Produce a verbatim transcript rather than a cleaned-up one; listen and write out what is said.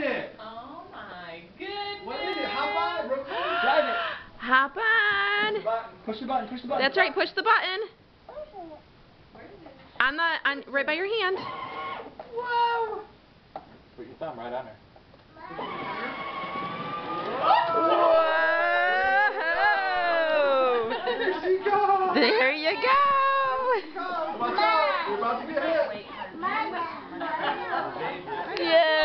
it. Oh my goodness. What is it? Hop on it, Brooklyn. Drive it. Hop on. Push the button. Push the button. That's right. Push the button. On the on right by your hand. Whoa. Put your thumb right on her. Whoa. There she goes. There you go. Watch out. You're about to get hit. Yeah.